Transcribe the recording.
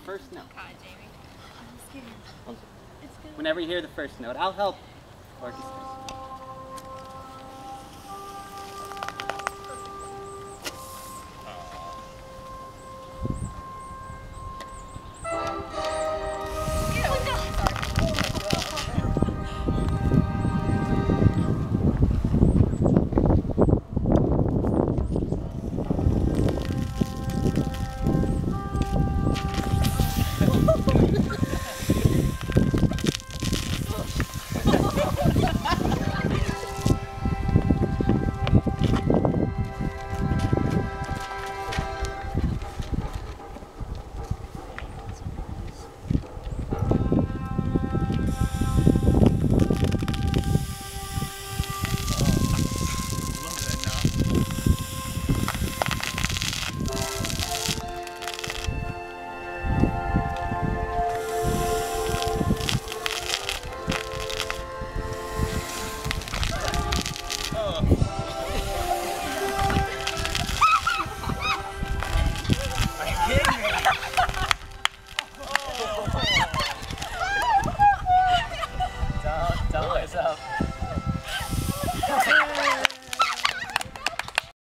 first note. God, Jamie. I'm scared. Whenever you hear the first note, I'll help orchestrate.